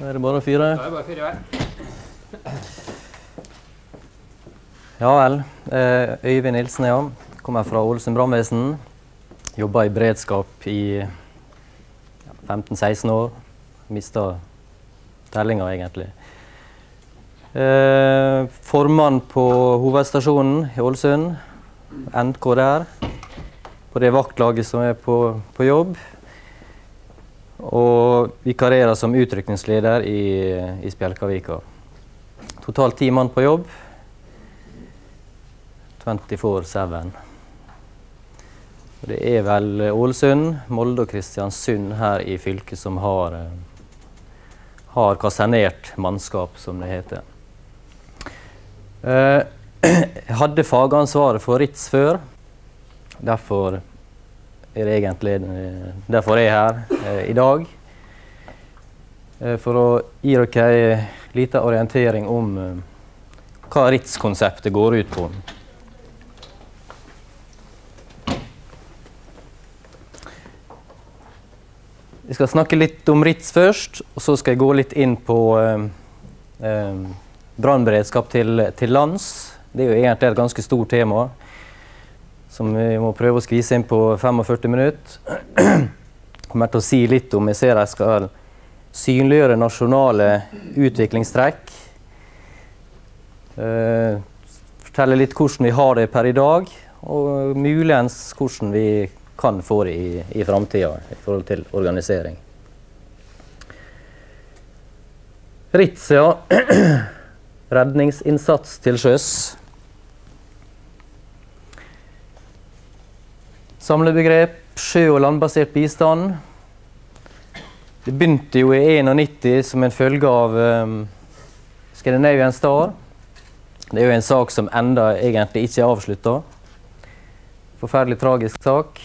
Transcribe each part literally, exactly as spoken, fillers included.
Da er det bare å fyre. Da er det bare å fyre i vei. Ja vel. Øyvind Nilsen, ja. Kommer fra Ålesund brannvesen. Jobber i beredskap i femten seksten år. Mistet tellinga, egentlig. Eh, formann på hovedstasjonen i Ålesund. N K der. På det vaktlaget som er på, på jobb. Og vikarerer som utrykningsleder i, i Spjelkavika. Totalt ti mann på jobb. tjuefire sju. Det er vel Ålesund, Molde og Kristiansund her i fylket som har, har kasernert mannskap, som det heter. Jeg hadde fagansvaret for RITS før. Derfor er det egentlig derfor er jeg her eh, i dag. Eh, for å gi dere en liten orientering om eh, hva RITS-konseptet går ut på. Jeg skal snakke litt om RITS først, og så skal jeg gå litt inn på eh, eh, brannberedskap til, til lands. Det er jo egentlig et ganske stort tema, som vi må prøve å skvise inn på førtifem minutter. Jeg kommer til å si litt om, jeg ser jeg skal synliggjøre nasjonale utviklingstrekk. Eh, fortelle litt hvordan vi har det per i dag, og muligens hvordan vi kan få det i, i fremtiden i forhold til organisering. RITS, ja. Redningsinnsats til sjøs. Samlebegrep, sjø- og landbasert bistand. Det begynte jo i nittién som en følge av um, Scandinavian Star. Det er jo en sak som enda egentlig ikke er avsluttet. Forferdelig tragisk sak.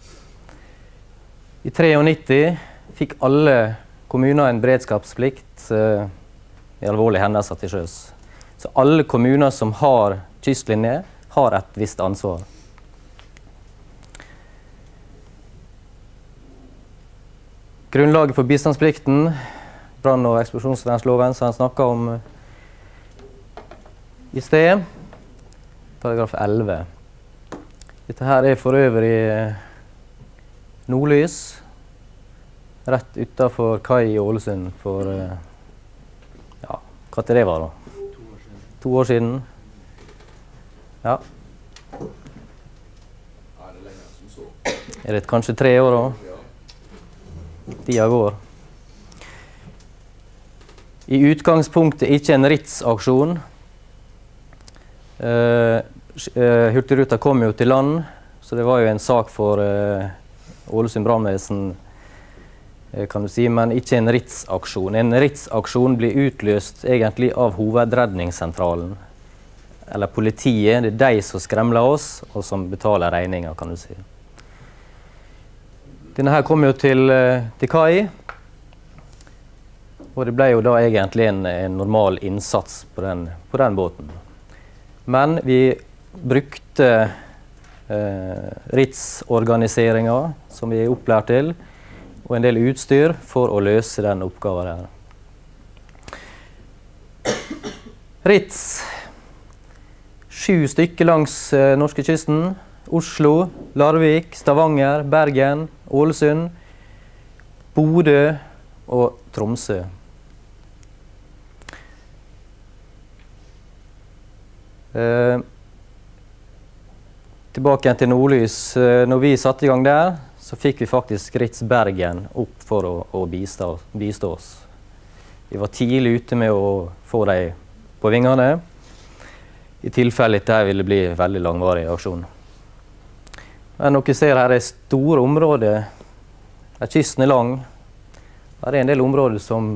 I nittitre fikk alle kommuner en beredskapsplikt uh, i alvorlige hendelser til sjøs. Så alle kommuner som har kystlinje, har et visst ansvar. Grunnlaget for bistandsplikten, brann- og eksplosjonsvernloven, som han snakket om i sted, paragraf elleve. Dette her er for øvrig nordlys, rett utenfor kai i Ålesund for, ja, hva til det var da? To år siden. Ja. Er det kanskje tre år da? Tida går. I utgangspunktet ikke en RITS-aksjon. Uh, Hurtigruta kom jo til land, så det var jo en sak for uh, Ålesund brannvesen, uh, kan du si, men ikke en RITS-aksjon. En RITS-aksjon blir utløst egentlig av hovedredningssentralen, eller politiet. Det er de som skremler oss, og som betaler regninger, kan du si. Denne her kom jo til, til kai, og det ble jo da egentlig en, en normal innsats på den, på den båten. Men vi brukte eh, RITS-organiseringen, som vi er opplært til, og en del utstyr for å løse den oppgaven der. RITS, sju stykker langs eh, norskekysten. Oslo, Larvik, Stavanger, Bergen, Ålesund, Bodø og Tromsø. Eh, tilbake igjen til nordlys. Eh, når vi satte i gang der, så fikk vi faktisk RITS Bergen opp for å, å bistå, bistå oss. Vi var tidlig ute med å få dem på vingene, i tilfelle dette ville bli veldig langvarig aksjon. Men dere ser her er store områder, der kysten er lang. Her er en del områder som,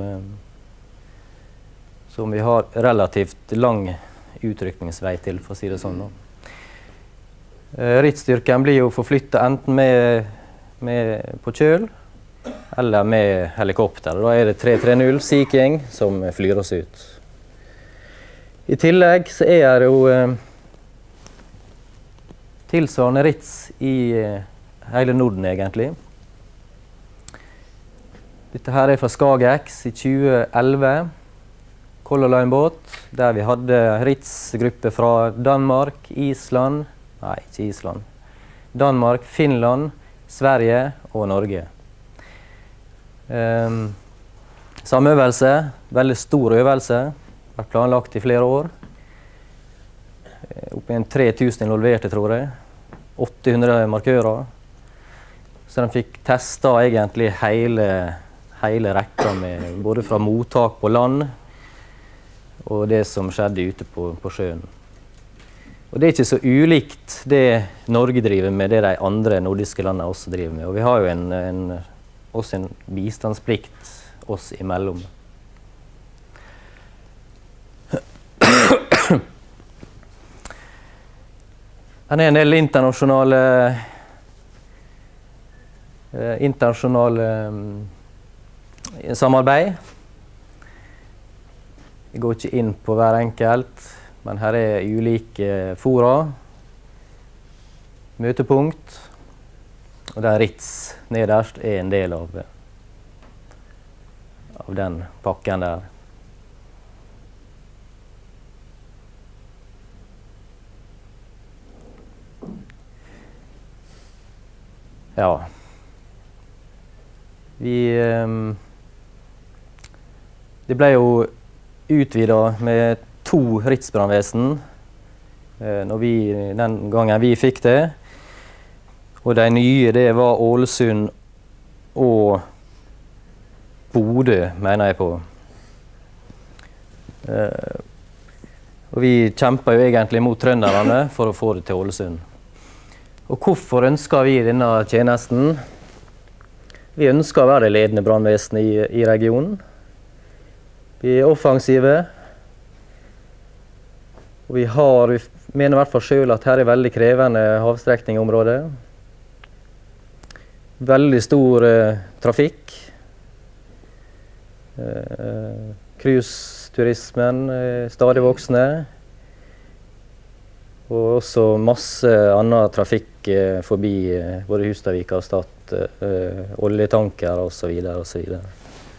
som vi har relativt lang utrykningsvei til, for å si det sånn. RITS-styrken blir jo forflyttet enten med, med på kjøl, eller med helikopter. Da er det tre tre null Sea King som flyr oss ut. I tillegg så er det jo tilsvarende RITS i hele Norden, egentlig. Dette her er fra Skagex i tjue elleve. Color Line-båt, der vi hadde Ritz-gruppe fra Danmark, Island, nei, ikke Island, Danmark, Finland, Sverige og Norge. Um, samme øvelse, veldig stor øvelse, vært planlagt i flere år. Oppe i tre tusen involverte, tror jeg. åtte hundre markører. Så de fikk testet egentlig hele, hele rekka, med, både fra mottak på land, og det som skjedde ute på, på sjøen. Og det er ikke så ulikt det Norge driver med, det de andre nordiske landene også driver med. Og vi har jo en, en, også en bistandsplikt oss imellom. Her er en del internasjonale, eh, internasjonale eh, samarbeid. Jeg går ikke inn på hver enkelt, men her er ulike fora, møtepunkt, og der Ritz nederst er en del av, av den pakken der. Ja. Vi um, Det ble jo utvidet med to Ritz-brannvesen eh, når vi, den gangen vi fikk det. Og de nye, det var Ålesund og Bodø, mener jeg på. Eh, og vi kjempet jo egentlig mot trønderne for å få det til Ålesund. Og hvorfor ønsker vi denne tjenesten? Vi ønsker å være det ledende brannvesenet i, i regionen. Vi er offensive. Og vi, har, vi mener i hvert fall selv at her er veldig krevende havstrekningsområde. Veldig stor eh, trafikk. Eh, Cruiseturismen er stadig voksende. Og også masse annen trafikk eh, forbi eh, både Hustadvika og Stad, eh, oljetanker og så videre og så videre.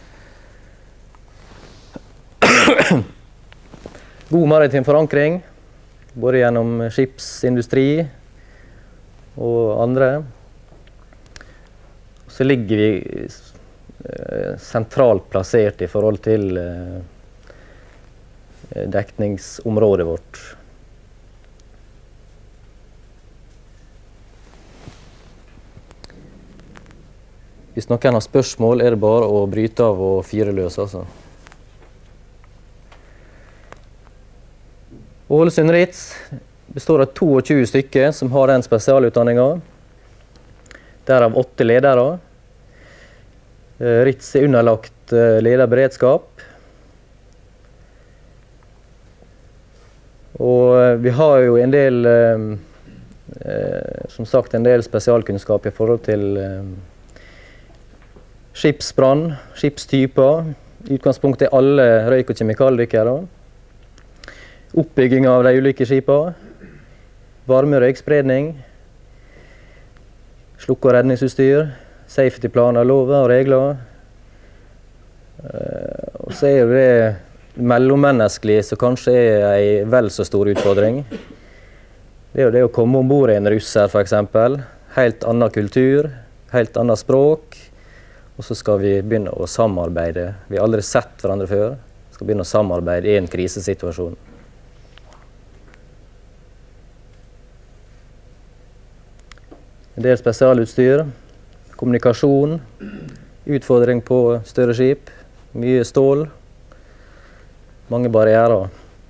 God maritim forankring, både gjennom skipsindustri og andre. Så ligger vi eh, sentralt plassert i forhold til eh, dekningsområdet vårt. Hvis noen har spørsmål, er det bare å bryte av og fyre løs, altså. Ålesund Ritz består av tjueto stykker som har den spesialutdanningen. Derav åtte ledere. Ritz er underlagt lederberedskap. Og vi har jo en del, som sagt, en del spesialkunnskap i forhold til skipsbrann, skipstyper. I utgangspunktet er alle røyk- og kjemikaldykkere. Oppbygging av de ulike skipene, varme- og røykspredning, slukk- og redningsutstyr, safety-planer, lover og regler. Og så er det mellommenneskelige som kanskje er en vel så stor utfordring. Det er jo det å komme ombord i en russer, for eksempel. Helt annen kultur, helt annet språk. Og så skal vi begynne å samarbeide. Vi har aldri sett hverandre før. Vi skal begynne å samarbeide i en krisesituasjon. En del spesialutstyr, kommunikasjon, utfordring på større skip, mye stål, mange barrierer.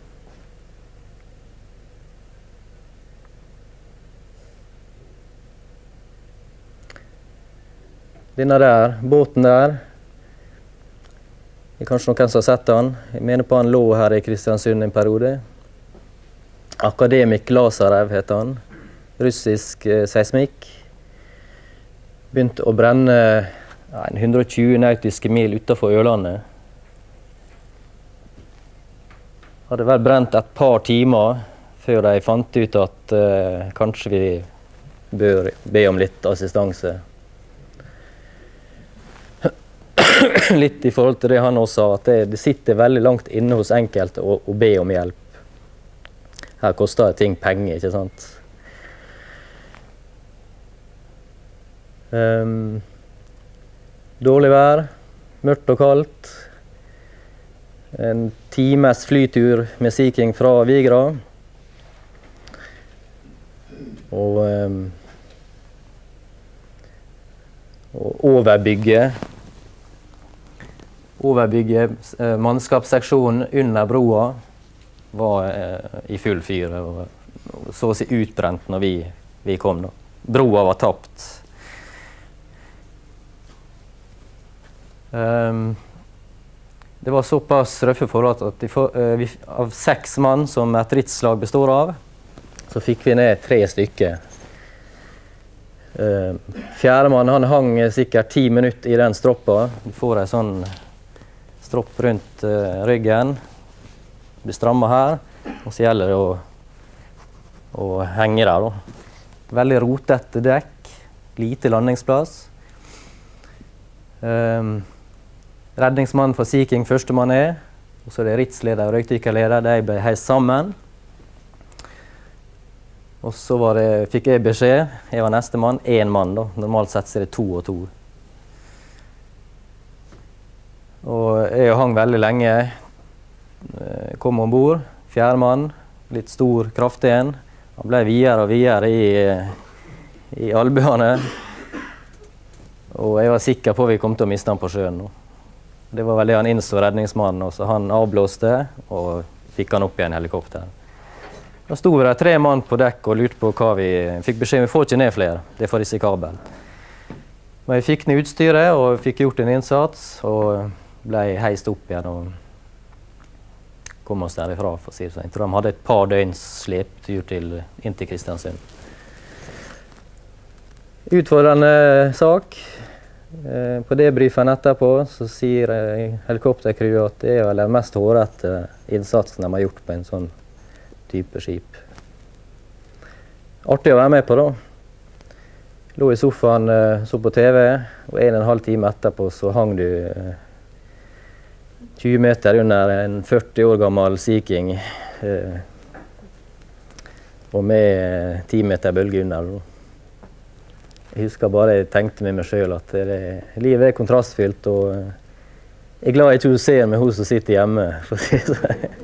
Denne der, båten der, det er kanskje noen som har sett den. Jeg mener på han lå her i Kristiansund en periode. Akademik Lazarev heter han. Russisk eh, seismikk. Begynte å brenne ja, hundre og tjue nautiske mil utenfor Ørlandet. Hadde vel brent et par timer før de fant ut at eh, kanskje vi bør be om litt assistanse. litt i forhold til det han også sa, at det, det sitter veldig langt inne hos enkelte å, å be om hjelp. Her koster ting penger, ikke sant? Um, dårlig vær, mørkt og kaldt. En times flytur med Sea King fra Vigra. Og, um, og overbygge Overbygge eh, mannskapsseksjonen under broa var eh, i full fyr og, og så å si utbrent når vi, vi kom. Da. Broa var tapt. Um, det var såpass røffe forhold at de for, uh, vi, av seks mann som et ritslag består av, så fikk vi ned tre stykker. Uh, Fjerdemann han hang sikkert ti minutter i den stroppa. Du får en sånn stropp rundt uh, ryggen. Blir strammet her, og så gjelder det å, å henge der. Da. Veldig rotete dekk, lite landingsplass. Um, redningsmannen for Sea King førstemann er, og så er det ritsleder og røykdykkerleder. De ble heist sammen. Og så var det, fikk jeg beskjed, jeg var neste mann, én mann da. Normalt sett er det to og to. Og jeg hang veldig lenge, kom ombord, fjerde mann, litt stor, kraftig en. Han ble videre og videre i, i albuene. Og jeg var sikker på at vi kom til å miste han på sjøen nå. Det var vel det han innså, redningsmannen, og så han avblåste og fikk han opp i en helikopter. Da sto det tre mann på dekk og lurte på hva vi fikk beskjed om. Vi får ikke ned flere, det er for risikabelt. Men vi fikk ned utstyret og fikk gjort en innsats, og ble heist opp igjen og kom oss derifra, for å si det sånn. Jeg tror de hadde et par døgns sleptur til, inn til Kristiansund. Utfordrende sak. Eh, på debrifen etterpå så sier eh, helikoptercrewet at det er vel den mest hårete innsatsen de har gjort på en sånn type skip. Artig å være med på da. Lå i sofaen, eh, så på T V, og en og en halv time etterpå så hang du eh, tjue meter under en førti år gammel Sea King, eh, og med ti meter bølge under. Jeg husker bare jeg tenkte med meg selv at det, livet er kontrastfylt, og jeg er glad jeg ikke ser med hun som sitter hjemme, for å si det sånn.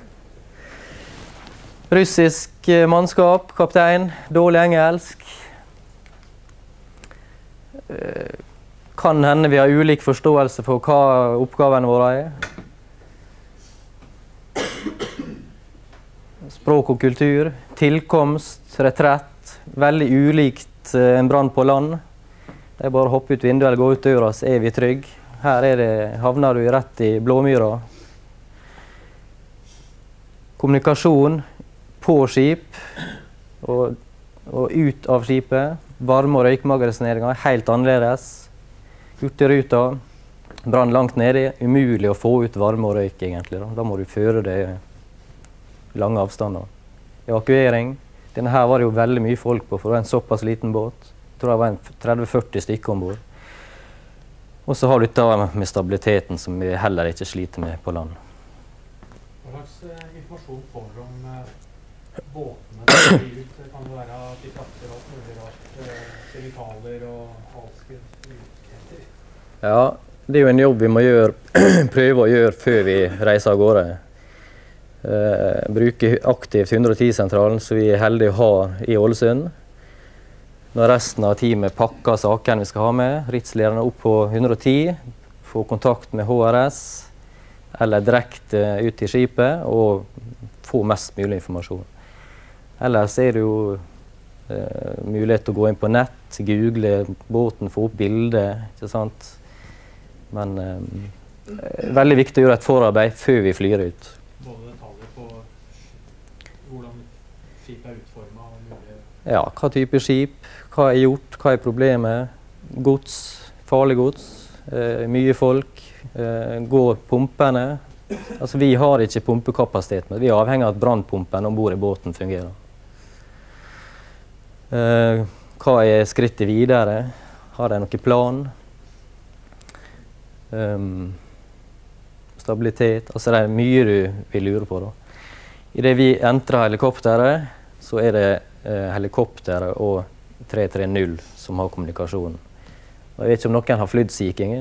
Russisk mannskap, kaptein, dårlig engelsk. Eh, Kan hende vi har ulik forståelse for hva oppgavene våre er. Språk og kultur, tilkomst, retrett. Veldig ulikt en brann på land. Det er bare å hoppe ut vinduet eller gå ut døra, så er vi trygg. Her er det, havner du rett i blåmyra. Kommunikasjon på skip og, og ut av skipet. Varme- og røykmagasineringer er helt annerledes. Hurtigruta, brann langt nede, umulig å få ut varme og røyk egentlig. Da, da må du føre det lange avstander. Evakuering. Denne her var det jo veldig mye folk på, for det var en såpass liten båt. Jeg tror det var tretti til førti stykker ombord. Og så har du dette med stabiliteten som vi heller ikke sliter med på land. Hva slags eh, informasjon får du om eh, båtene som blir ut? Kan det være at de frakter alt mulig rart, eh, kjemikalier og alskens? Ja, det er jo en jobb vi må gjøre, prøve å gjøre før vi reiser av gårde. Eh, bruker aktivt hundre og ti-sentralen, som vi er heldige å ha i Ålesund. Når resten av teamet pakker sakene vi skal ha med, ritslederne opp på hundre og ti, få kontakt med H R S, eller direkte ut til skipet, og få mest mulig informasjon. Ellers er det jo eh, mulighet til å gå inn på nett, google båten, få opp bilder, ikke sant? Men eh, veldig viktig å gjøre et forarbeid før vi flyr ut. Både detaljer på hvordan skipet er utformet og mulig... Ja, hva type skip, hva er gjort, hva er problemet, gods, farlig gods, eh, mye folk, eh, går pumpene. Altså vi har ikke pumpekapasitet, men vi er avhengig av at brannpumpen ombord i båten fungerer. Eh, hva er skrittet videre? Har de noen plan? Um, stabilitet. Altså det er mye du vil lure på da. I det vi entrer helikopteret, så er det eh, helikopteret og tre tre null som har kommunikasjon. Og jeg vet ikke om noen har flydd Sea King.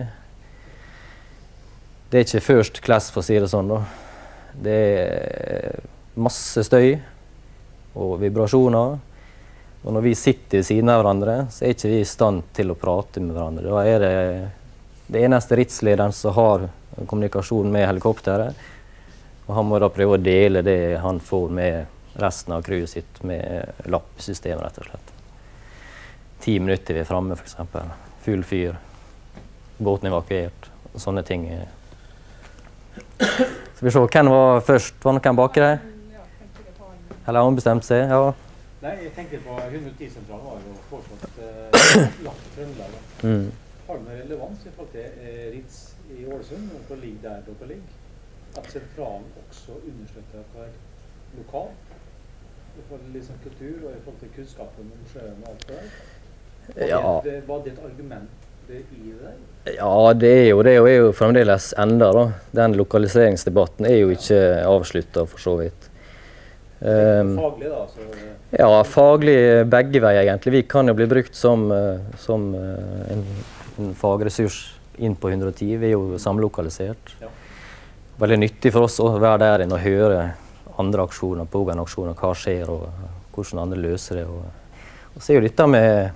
Det er ikke first class, for å si det sånn da. Det er masse støy og vibrasjoner. Og når vi sitter ved siden av hverandre, så er ikke vi i stand til å prate med hverandre. Da er det det eneste RITS-lederen som har kommunikasjon med helikopteret. Og han må da prøve å dele det han får med resten av crewet sitt med lappsystemet, rett og slett. Ti minutter vi er fremme, for eksempel. Full fyr. Båten evakuert. Og sånne ting. Skal vi se, hvem var først? Var noen bak deg? Eller har han bestemt seg? Ja. Nei, jeg tenker på hundre og ti-sentralen var jo foreslått eh, lagt i Trøndelag. Mm. Har det noe relevans i forhold til eh, RITS i Ålesund, og dere ligger der dere ligger? At sentralen også understøtter at det er lokal, i forhold til liksom kultur og i forhold til kunnskapen om sjøen og alt det der? Var, Ja. det, var det et argument det i det der? Ja, det er jo det, og er jo fremdeles enda da. Den lokaliseringsdebatten er jo ikke avsluttet for så vidt. Um, Faglig da, så... ja, faglig begge veier egentlig. Vi kan jo bli brukt som, uh, som uh, en, en fagressurs inn på hundre og ti. Vi er jo samlokalisert. Ja. Veldig nyttig for oss å være der inne og høre andre aksjoner, pågående aksjoner, hva skjer og hvordan andre løser det. Og, og så er jo dette med,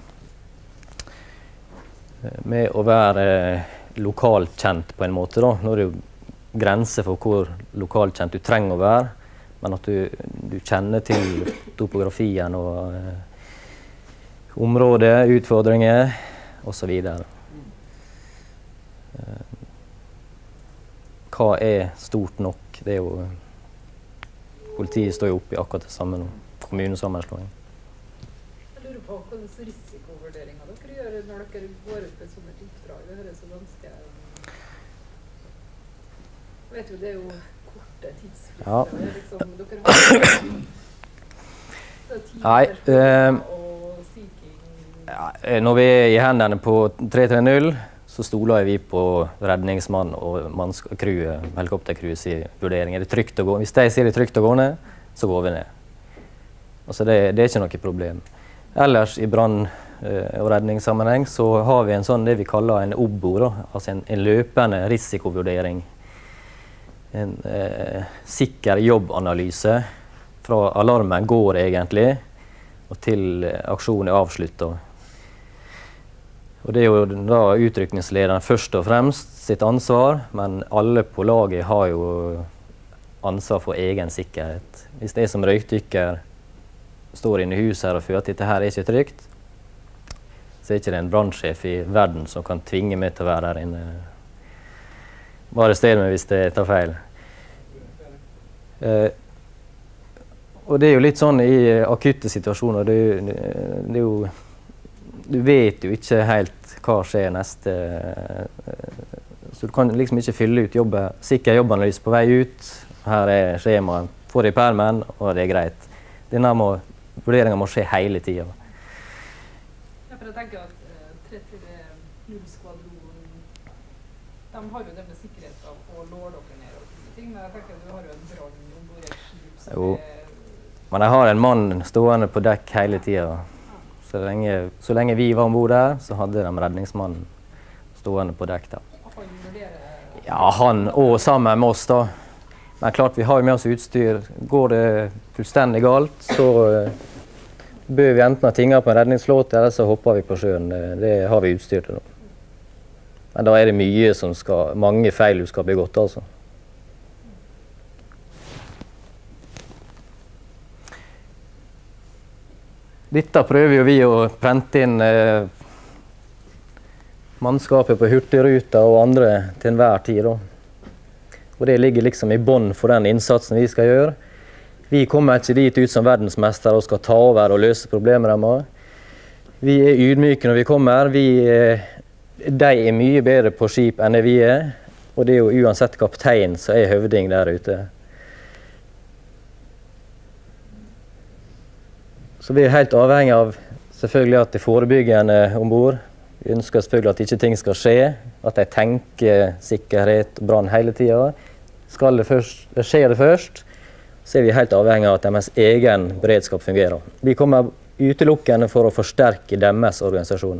med å være lokalt kjent på en måte da. Nå er det jo grenser for hvor lokalt kjent du trenger å være, men at du, du kjenner til topografien og eh, området, utfordringer og så videre. Eh, hva er stort nok? Det er jo, politiet står jo oppe i akkurat det samme nå. Kommunesammenslåing. Jeg lurer på hva slags risikovurderinger dere gjør når dere går ut på sånne oppdrag. Det høres så ganske... Jeg vet jo, det er jo korte tidsfrister. Ja. Det er liksom, dere har... Det er ti Nei, personer eh, og Sea King... Ja, når vi er i hendene på tre tre null, så stoler vi på redningsmann og crewet, helikoptercrewet sin vurdering. Er det trygt å gå? Hvis de sier det er trygt å gå ned, så går vi ned. Altså det, det er ikke noe problem. Ellers i brann- og redningssammenheng så har vi en sånn det vi kaller en O B O, da, altså en, en løpende risikovurdering. En eh, sikker jobbanalyse fra alarmen går egentlig, og til aksjonen er avsluttet. Og det er jo da utrykningslederen først og fremst sitt ansvar, men alle på laget har jo ansvar for egen sikkerhet. Hvis det er som røykdykker står inne i huset her og føler at dette her er ikke trygt, så er ikke det en brannsjef i verden som kan tvinge meg til å være der inne. Bare arrester meg hvis det tar feil. Eh, og det er jo litt sånn i akutte situasjoner, det, det, det er jo, du vet jo ikke helt hva skjer neste, så du kan liksom ikke fylle ut jobben, sikker jobbanalyse på vei ut. Her er skjemaet, får det i permen, og det er greit. Denne må, vurderingen må skje hele tiden. Ja, for jeg tenker at uh, tre tre null-skvadron, de har jo det med sikkerhet av å låre dere ned og sånne ting, men jeg tenker at du har jo en brann ombord i et skip som Jo. er... Men jeg har en mann stående på dekk hele tiden. Så lenge, så lenge vi var ombord der, så hadde de redningsmannen stående på dekk der. Han vurderer... Ja, han og sammen med oss da. Men klart, vi har jo med oss utstyr. Går det fullstendig galt, så uh, bør vi enten ha tinget på en redningsflåte, eller så hopper vi på sjøen. Det, det har vi utstyr til nå. Men da er det mye som skal, mange feil du skal begått, altså. Dette prøver jo vi å prente inn eh, mannskapet på Hurtigruta og andre til enhver tid. Da. Og det ligger liksom i bånd for den innsatsen vi skal gjøre. Vi kommer ikke dit ut som verdensmester og skal ta over og løse problemer deres. Vi er ydmyke når vi kommer. Vi, eh, de er mye bedre på skip enn det vi er. Og det er jo uansett kaptein som er høvding der ute. Så vi er helt avhengig av selvfølgelig at det er forebyggende ombord. Vi ønsker selvfølgelig at ikke ting skal skje, at de tenker sikkerhet og brann hele tida. Skal det først, skjer det først, så er vi helt avhengig av at deres egen beredskap fungerer. Vi kommer utelukkende for å forsterke deres organisasjon.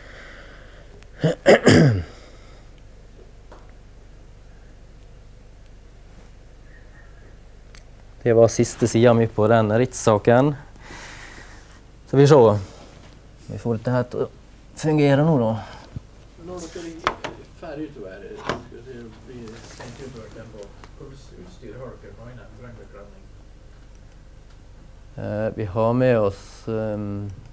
Det var siste siden min på den Ritz-saken. Så vi ser. Vi får dette her til å fungere nå da. Når dere er ferdig utover, det blir sent utover tempo. Hva utstyr har dere på inne? Brannbekledning? Eh, vi har med oss um,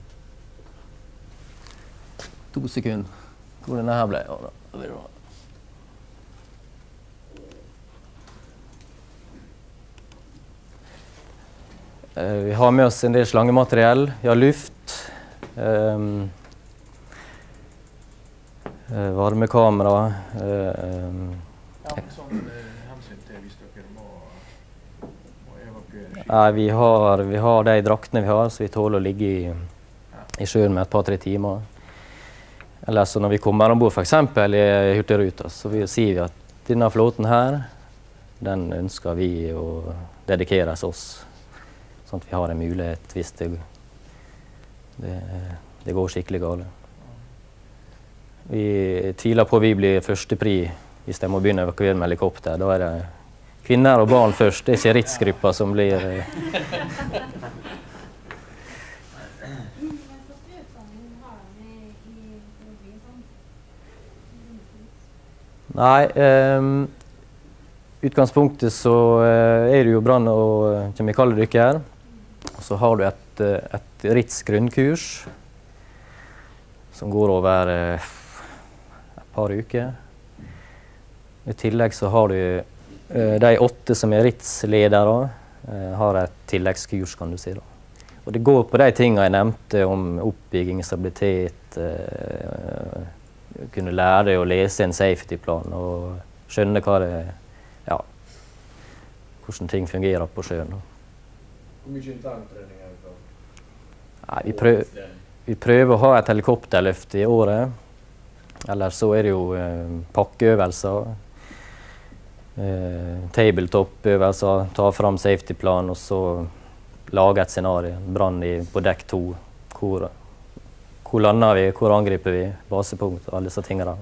to sekunder. Hvor denne her ble. Ja, da. Da blir det bra. Vi har med oss en del slangemateriell. Vi har luft, um, varmekamera. Um, Ja, sånn hensyn til hvis dere må, må evakuere skip. Nei, vi har, vi har de draktene vi har, så vi tåler å ligge i, i sjøen med et par-tre timer. Eller så når vi kommer ombord for eksempel i Hurtigruta, så vi sier vi at denne flåten her, den ønsker vi å dedikeres oss. Sånn at vi har en mulighet hvis det, det, det går skikkelig gale. Vi tviler på at vi blir førstepri hvis de må begynne å evakuere med helikopter. Da er det kvinner og barn først, det er ikke Ritz-gruppa som blir... Nei, um, utgangspunktet så uh, er det jo brann- og kjemikaliedykker. Og så har du et, et Ritz grunnkurs som går over uh, et par uker. I tillegg så har du uh, de åtte som er Ritz-ledere, uh, har et tilleggskurs, kan du si da. Og det går på de tingene jeg nevnte om oppbygging, stabilitet, uh, kunne lære deg å lese en safety-plan og skjønne hva det, ja, hvordan ting fungerer på sjøen. Hvor mye interntrening er det da? Nei, vi, prøv, vi prøver å ha et helikopterløft i året. Eller så er det jo eh, pakkeøvelser, eh, tabletop-øvelser, ta fram safety-plan og så lage et scenario, brann i, på dekk to, hvor Hvor lander vi, hvor angriper vi, basepunkt og alle disse tingene.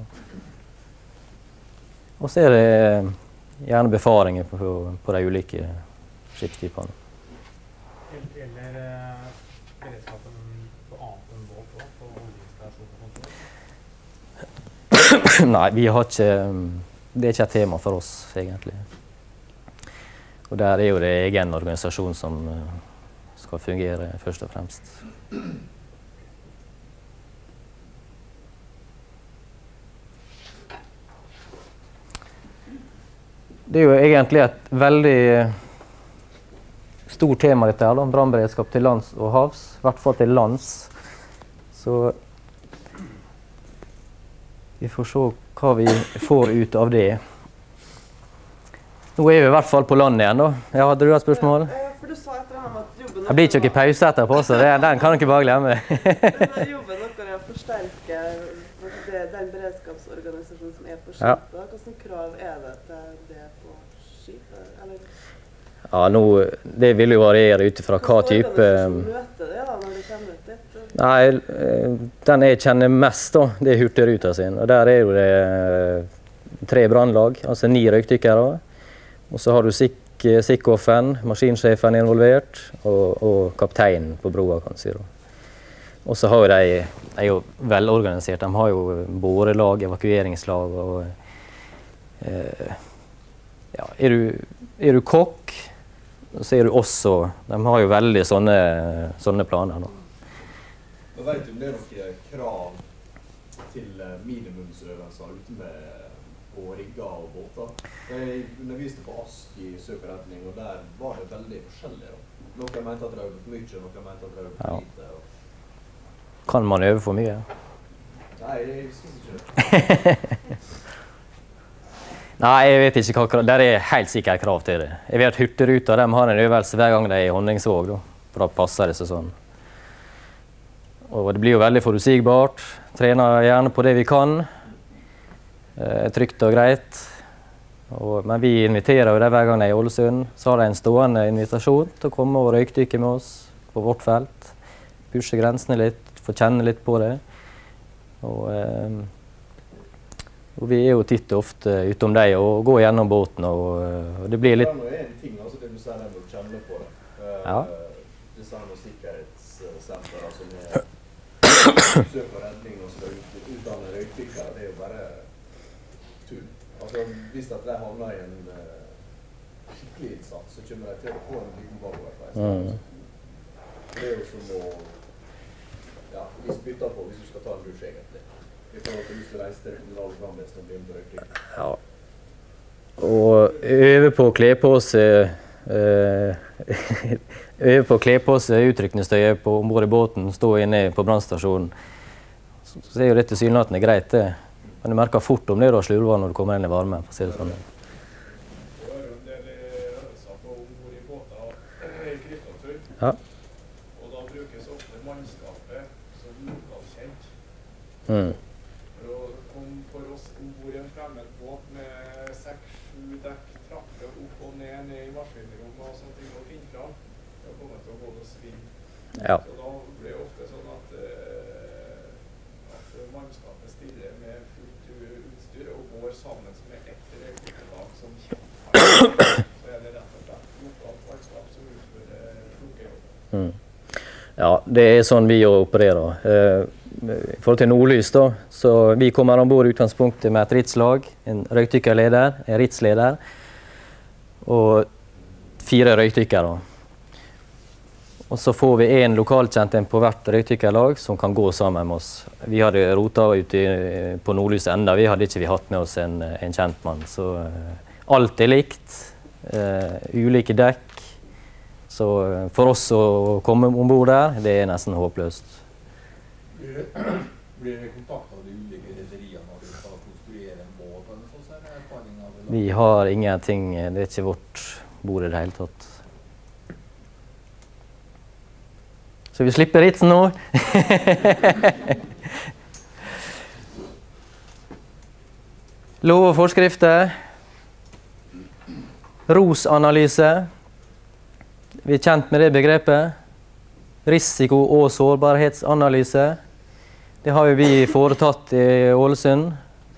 Og så er det gjerne befaringer på, på de ulike skipstypene. Eller eh, beredskapen på annet enn båt også, på oljeinstallasjoner og sånt? Nei, vi har ikke, det er ikke et tema for oss, egentlig. Og der er jo det egen organisasjon som skal fungere først og fremst. Det er jo egentlig et veldig stort tema dette her, brannberedskap til lands og havs, i hvert fall til lands. Så vi får se hva vi får ut av det. Nå er vi i hvert fall på land igjen da. Ja, hadde du et spørsmål? Ja, for du sa etter ham at jobben... Det blir ikke noen pause etterpå, så det, den kan dere bare glemme. Jobben dere er å forsterke det, den beredskapsorganisasjonen som er på skipet. Ja. Hvilke krav er det til det på skipet? Eller? Ja, nå, det vil jo variere ut fra hva type... Hvilken organisasjon møter det da, når du kommer ut dit? Nei, den jeg kjenner mest da, det er Hurtigruta sin. Og der er jo det tre brannlag, altså ni røykdykkere. Og så har du sik Sikkoffen, maskinsjefen involvert, og, og kapteinen på broa, kan du si da. Og så har jo de, de er jo velorganisert, de har jo bårelag, evakueringslag, og eh, ja, er du, er du kokk, så er du også, de har jo veldig sånne, sånne planer da. Jeg vet du om det er noen krav til minimumsøvelser ute med på rigger og båter? Jeg underviste på Ask i søk og redning, og der var det veldig forskjellig da. Noen mente at det var for mye, noen mente at det var for lite. Og kan man øve for mye? Nei, jeg synes ikke det. Nei, jeg vet ikke hva krav. Der er helt sikkert krav til det. Jeg vet at Hurtigruta, de har en øvelse hver gang de er i Honningsvåg, da, for da passer det seg sånn. Og det blir jo veldig forutsigbart. Trener gjerne på det vi kan. er trygt og greit. Og, men vi inviterer jo det hver gang jeg er i Ålesund. Så har de en stående invitasjon til å komme og røykdykke med oss på vårt felt. Pushe grensene litt, få kjenne litt på det. Og, eh, og vi er jo titt og ofte utom deg og går gjennom båten. Og, og det blir litt... Det er en ting, altså det du sier med å kjenne på det. Uh, ja. Design- og sikkerhetssenter, altså med søk og redning og skal utdanne røykdykkere, det er jo bare tull. Altså hvis at de havner i en uh, skikkelig innsats, så kommer de til å få en liten bakoverfeis. Mm. Det er jo som å ja, vi spytter på hvis du skal ta en dusj egentlig. I forhold til hvis du reiser til regionale brannvesen og blir med røykdykking. Ja. Og øve på å kle på seg uh, øve på å kle på seg utrykningstøyet på ombord i båten, stå inne på brannstasjonen. Så, så er jo det tilsynelatende greit det. Men du merker fort om det da slurver når du kommer inn i varmen, for å si det sånn. Det var jo en del øvelser på ombord i båter i Kristiansund. Ja. Og da brukes ofte mannskapet som lokalkjent. Mm. For å komme for oss ombord i en fremmed båt med seks, sju dekk, trapper opp og ned, ned i maskinrom og sånne ting å finne fram. Det har kommet til å gå og svinge. Ja. Så da blir det ofte sånn at, uh, at mannskapet stiller med fullt utstyr og går sammen med ett røykdykkerlag som kjemper. Så er det rett og slett lokalt mannskap som utfører slukkejobben. Mm. Ja, det er sånn vi opererer. Uh, I forhold til Nordlys da, så vi kommer ombord i utgangspunktet med et RITS-lag, en røykdykkerleder, en RITS-leder, og fire røykdykkere. Og så får vi en lokalkjent en på hvert røykdykkerlag som kan gå sammen med oss. Vi hadde rotet ute på Nordlys enda, vi hadde ikke vi hatt med oss en, en kjent mann. Så uh, alt er likt, uh, ulike dekk. Så uh, for oss å komme ombord der, det er nesten håpløst. Blir det kontakt av de ulike rederiene når du skal konstruere en båt eller noe sånt? Er erfaring av det? Vi har ingenting, det er ikke vårt bord i det hele tatt. Så vi slipper ritsen nå. Lov og forskrifter. R O S-analyse. Vi er kjent med det begrepet. Risiko- og sårbarhetsanalyse. Det har jo vi foretatt i Ålesund.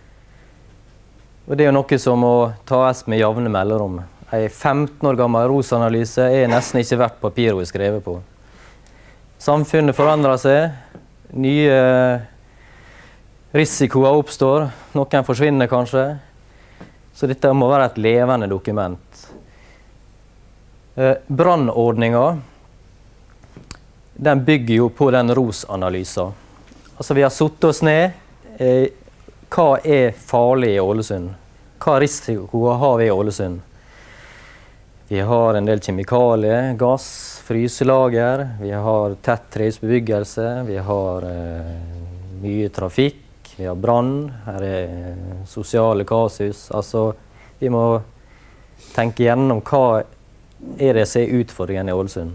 Og det er jo noe som må tas med jevne mellomrom. En femten år gammel R O S-analyse er nesten ikke verdt papiret hun er skrevet på. Samfunnet forandrer seg. Nye risikoer oppstår. Noen forsvinner kanskje. Så dette må være et levende dokument. Eh, Brannordningen, den bygger jo på den R O S-analysen. Altså vi har satt oss ned. Eh, hva er farlig i Ålesund? Hva risikoer har vi i Ålesund? Vi har en del kjemikalier, gass, fryselager, vi har tett trehusbebyggelse, vi har eh, mye trafikk, vi har brann, her er sosiale kasus. Altså, vi må tenke gjennom hva er det som er utfordringen i Ålesund.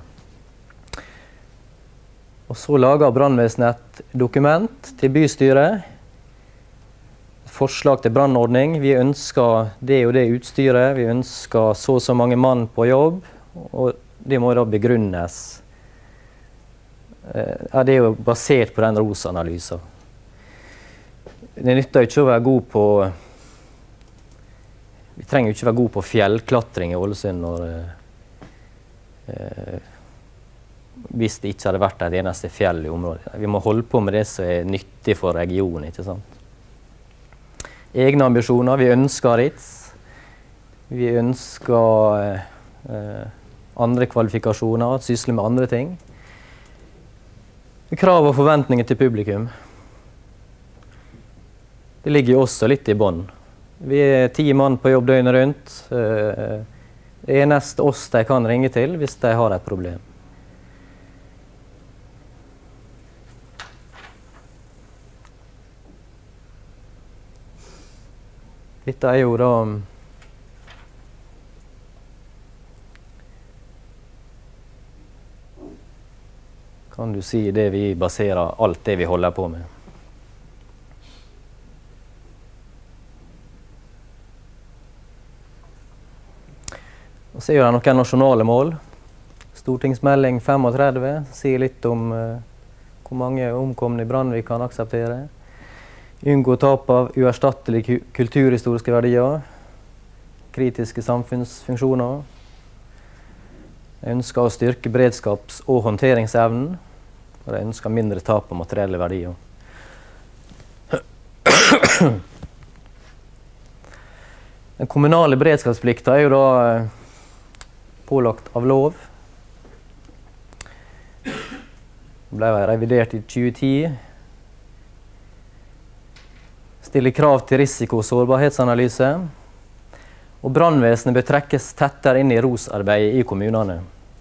Og så lager brannvesenet et dokument til bystyret. Forslag til brannordning. Vi ønsker det og det utstyret. Vi ønsker så og så mange mann på jobb. Og det må da begrunnes. Ja, det er jo basert på den R O S-analysen. Det nytter jo ikke å være god på Vi trenger jo ikke være god på fjellklatring i Ålesund når eh, hvis det ikke hadde vært et eneste fjell i området. Vi må holde på med det som er nyttig for regionen, ikke sant? Egne ambisjoner. Vi ønsker RITS. Vi ønsker eh, andre kvalifikasjoner, sysle med andre ting. Krav og forventninger til publikum. Det ligger jo også litt i bånd. Vi er ti mann på jobb døgnet rundt. Eh, det er nest oss de kan ringe til hvis de har et problem. Dette er jo da kan du si det vi baserer alt det vi holder på med. Og så er det noen nasjonale mål. Stortingsmelding femogtredve sier litt om uh, hvor mange omkomne i brann vi kan akseptere. Unngå tap av uerstattelige kulturhistoriske verdier. Kritiske samfunnsfunksjoner. Jeg ønsker å styrke beredskaps- og håndteringsevnen. Og jeg ønsker mindre tap av materielle verdier. Den kommunale beredskapsplikten er jo da pålagt av lov. Den ble revidert i tjue ti. Stiller krav til risiko- og sårbarhetsanalyse. Og brannvesenet bør trekkes tettere inn i R O S-arbeidet i kommunene.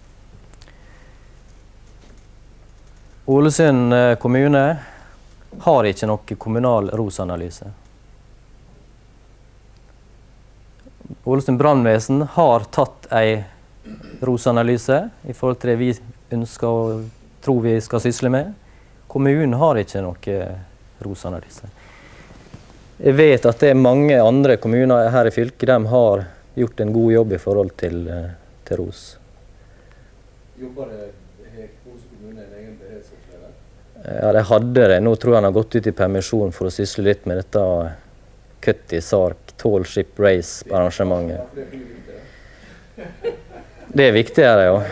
Ålesund kommune har ikke noe kommunal R O S-analyse. Ålesund brannvesen har tatt en R O S-analyse i forhold til det vi ønsker og tror vi skal sysle med. Kommunen har ikke noe R O S-analyse. Jeg vet at det er mange andre kommuner her i fylket, de har gjort en god jobb i forhold til, til R O S. Jobber det Ålesund kommune en egen beredskapsleder? Ja, de hadde det. Nå tror jeg han har gått ut i permisjon for å sysle litt med dette Cutty Sark Tall Ship Race-arrangementet. Ja, for det er viktig, det. Det er viktigere, ja.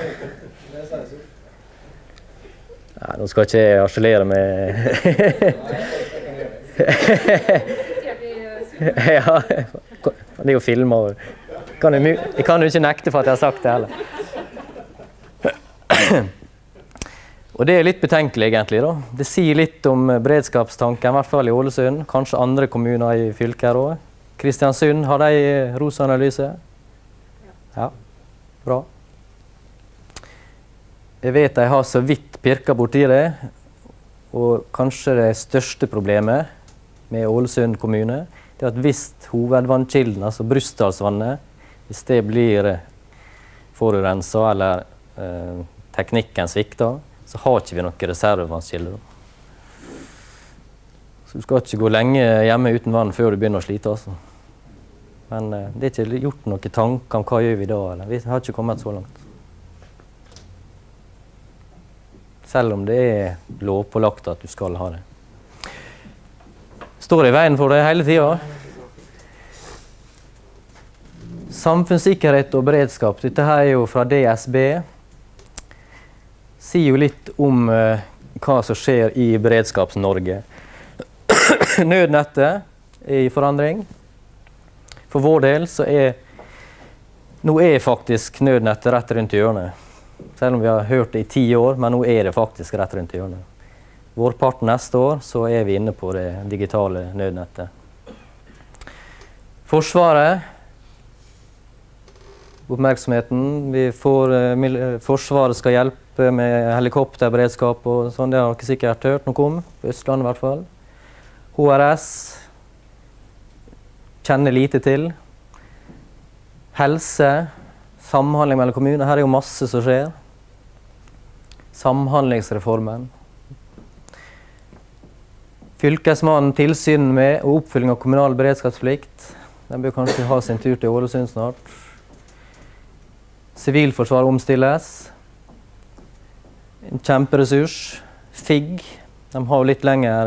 Nei, nå skal ikke jeg harselere med... Ja, det er jo filmer. Kan jeg, jeg kan jo ikke nekte for at jeg har sagt det heller. Og det er litt betenkelig egentlig da. Det sier litt om beredskapstanken, i hvert fall i Ålesund. Kanskje andre kommuner i fylket her også. Kristiansund, har de R O S-analyse? Ja, bra. Jeg vet de har så vidt pirket borti det. Og kanskje det største problemet med Ålesund kommune, det er at hvis hovedvannkilden, altså Brustdalsvannet, hvis det blir forurenset eller eh, teknikken svikter, så har ikke vi noen reservevannskilder. Så du skal ikke gå lenge hjemme uten vann før du begynner å slite. Altså. Men eh, det er ikke gjort noen tanker om hva gjør vi da, eller vi har ikke kommet så langt. Selv om det er lovpålagt at du skal ha det. Står i veien for det hele tiden. Samfunnssikkerhet og beredskap, dette her er jo fra D S B. Sier jo litt om uh, hva som skjer i Beredskaps-Norge. Nødnettet er i forandring. For vår del så er, nå er faktisk nødnettet rett rundt hjørnet. Selv om vi har hørt det i ti år, men nå er det faktisk rett rundt hjørnet. Vårparten neste år så er vi inne på det digitale nødnettet. Forsvaret. Oppmerksomheten. Vi får, uh, forsvaret skal hjelpe med helikopterberedskap og sånn. Det har dere sikkert hørt noe om, på Østlandet i hvert fall. H R S. Kjenner lite til. Helse. Samhandling mellom kommuner. Her er jo masse som skjer. Samhandlingsreformen. Fylkesmannen tilsyn med og oppfylling av kommunal beredskapsplikt. Den bør kanskje ha sin tur til Ålesund snart. Sivilforsvar omstilles. En kjemperessurs. F I G. De har litt lenger,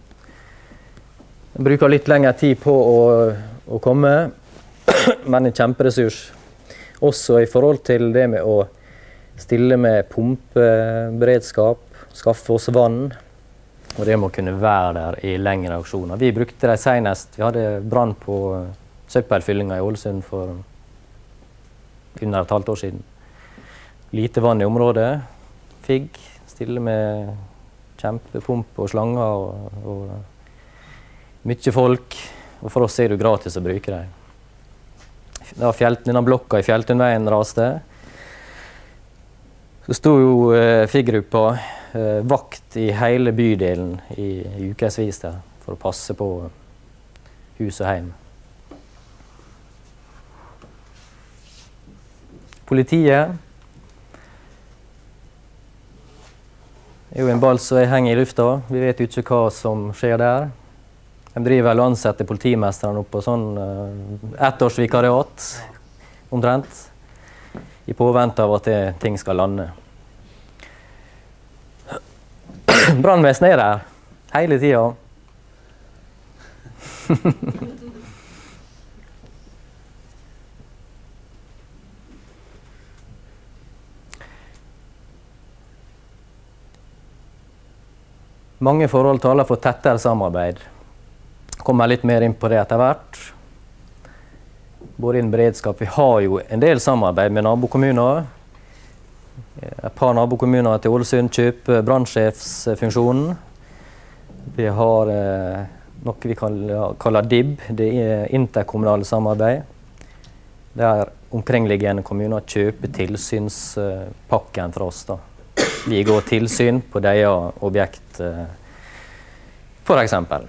de bruker litt lengre tid på å, å komme, men en kjemperessurs. Også i forhold til det med å stille med pumpeberedskap, skaffe oss vann. Og det må kunne være der i lengre aksjoner. Vi brukte det senest. Vi hadde brann på søppelfyllinga i Ålesund for under et halvt år siden. Lite vann i området. F I G. Stille med kjempepumpe og slanger og, og mye folk. Og for oss er det gratis å bruke det. Da denne blokka i Fjelltunveien raste, så stod jo eh, F I G-gruppa eh, vakt i hele bydelen i, i ukesvis der, for å passe på hus og heim. Politiet er jo en ball som henger i lufta. Vi vet jo ikke hva som skjer der. De driver vel og ansetter politimesterne opp på sånn uh, ettårsvikariat, omtrent. i påvente av at det, ting skal lande. Brannvesenet er der hele tida. Mange forhold taler for tettere samarbeid. Kommer litt mer inn på det etter hvert. Både innen beredskap. Vi har jo en del samarbeid med nabokommuner. Et par nabokommuner til Ålesund kjøper brannsjefsfunksjonen. Vi har eh, noe vi kaller, kaller D I B, det er interkommunale samarbeid. Der omkringliggende kommuner kjøper tilsynspakken fra oss. Da. Vi går tilsyn på deres objekt, eh, for eksempel.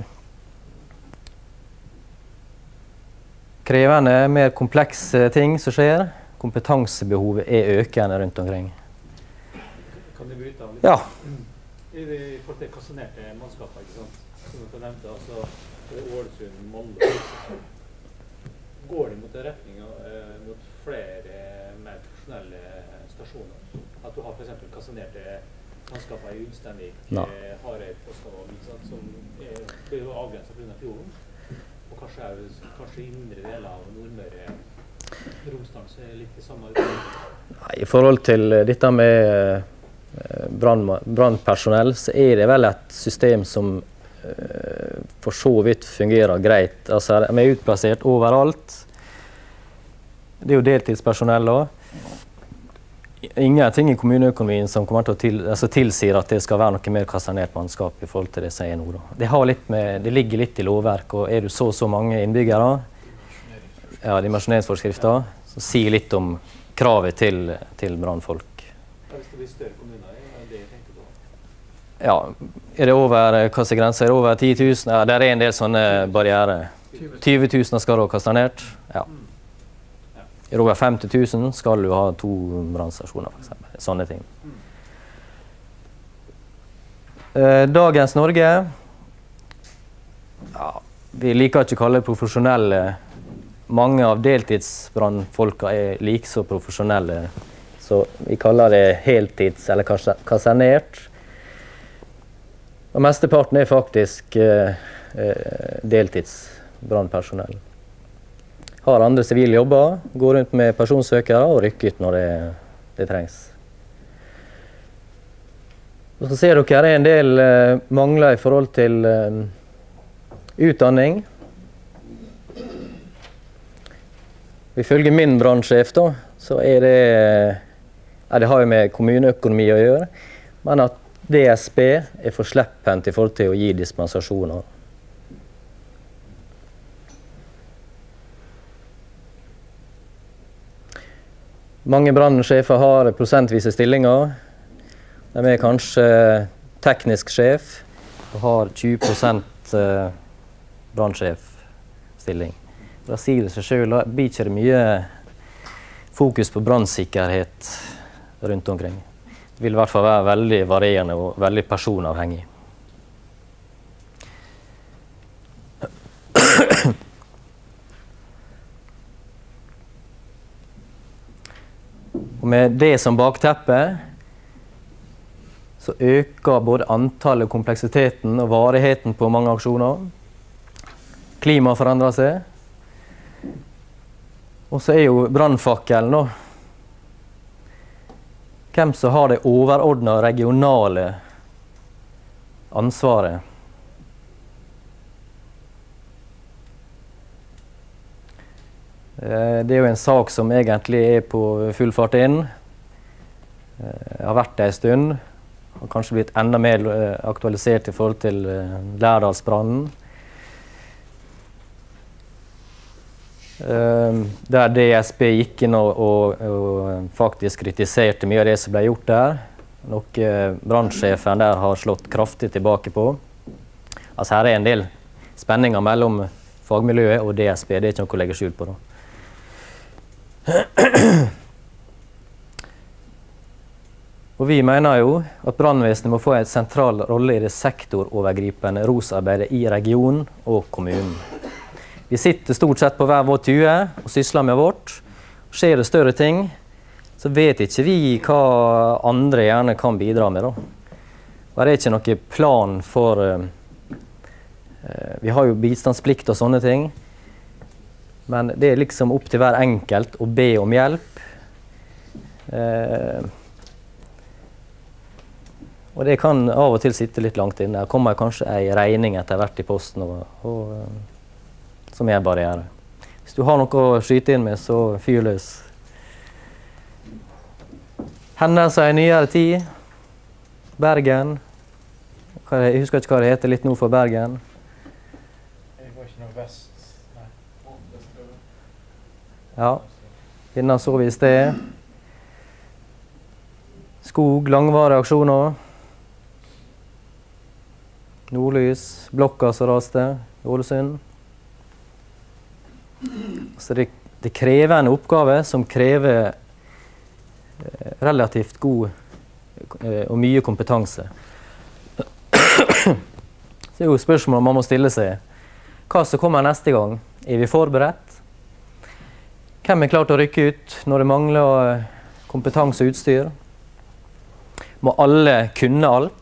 Krevende, mer komplekse ting som skjer. Kompetansebehovet er økende rundt omkring. Kan du bryte av litt? Ja. I det i forhold til kassanerte mannskaper, ikke sant? Som du nevnte, altså Ålesund, Molde. Går det mot en retning eh, mot flere mer profesjonelle stasjoner? At du har for eksempel kassanerte mannskaper i Ulsteinvik, eh, Hareid og Stavang, ikke sant? Som er, blir avgrenset på grunn av fjorden. Og kanskje, er, kanskje indre deler av Nordmøre, Romsdalen, så er det litt i samme utvikling. Nei, i forhold til dette med brannpersonell, så er det vel et system som uh, for så vidt fungerer greit. Altså, de er utplassert overalt. Det er jo deltidspersonell da. Ingenting i kommuneøkonomien som kommer til å til, altså, tilsier at det skal være noe mer kassanert mannskap i forhold til det som er nå. Da. Det, har litt med, det ligger litt i lovverk, og er du så så mange innbyggere, ja, dimensjoneringsforskrifter, så sier litt om kravet til, til brannfolk. Hvis det blir større kommuner, er det jeg tenkte på? Ja, er det over, hva er grensen? Er det over ti tusen? Ja, det er en del sånne barrierer. tyve tusen skal du ha kassanert. Ja. Er det over femti tusen skal du ha to brannstasjoner, for eksempel. Sånne ting. Eh, dagens Norge, ja, vi liker ikke å kalle det profesjonelle. Mange av deltidsbrannfolka er like så profesjonelle. Så vi kaller det heltids- eller kasernert. Og mesteparten er faktisk eh, eh, deltidsbrannpersonell. Har andre sivile jobber, går rundt med personsøkere og rykker ut når det, det trengs. Og så ser dere en del eh, mangler i forhold til eh, utdanning. Ifølge min brannsjef da, så er det, ja, det har jo med kommuneøkonomi å gjøre, men at D S B er for slepphendt i forhold til å gi dispensasjoner. Mange brannsjefer har prosentvise stillinger. De er kanskje teknisk sjef og har tjue prosent brannsjefstilling. Da sier det seg selv, da blir ikke det mye fokus på brannsikkerhet rundt omkring. Det vil i hvert fall være veldig varierende og veldig personavhengig. Og med det som bakteppe, så øker både antallet, kompleksiteten og varigheten på mange aksjoner. Klimaet forandrer seg. Og så er jo brannfakkelen nå. Hvem som har det overordnede regionale ansvaret. Det er jo en sak som egentlig er på full fart inn. Jeg har vært der en stund. Har kanskje blitt enda mer aktualisert i forhold til Lærdalsbrannen. Der D S B gikk inn og, og, og faktisk kritiserte mye av det som ble gjort der. Noe brannsjefen der har slått kraftig tilbake på. Altså her er en del spenninger mellom fagmiljøet og D S B. Det er ikke noe å legge skjul på da. Og vi mener jo at brannvesenet må få en sentral rolle i det sektorovergripende ROS-arbeidet i regionen og kommunen. Vi sitter stort sett på hver vår tue og sysler med vårt. Skjer det større ting, så vet ikke vi hva andre gjerne kan bidra med. Da. Og det er ikke noen plan for uh, uh, Vi har jo bistandsplikt og sånne ting, men det er liksom opp til hver enkelt å be om hjelp. Uh, og det kan av og til sitte litt langt inne. Det kommer kanskje en regning etter hvert i posten, og, og, uh, som er en barriere. Hvis du har noe å skyte inn med, så fyr løs. Hendelser i nyere tid. Bergen. Jeg husker ikke hva det heter litt nå for Bergen. Det var ikke noe vest. Nei. Ja. Innan så vi i sted. Skog, langvarige aksjoner. Nordlys, blokka som raste, Ålesund. Så det, det krever en oppgave som krever eh, relativt god eh, og mye kompetanse. Så det er jo spørsmålet man må stille seg. Hva som kommer neste gang? Er vi forberedt? Hvem er klart å rykke ut når det mangler kompetanse og utstyr? Må alle kunne alt?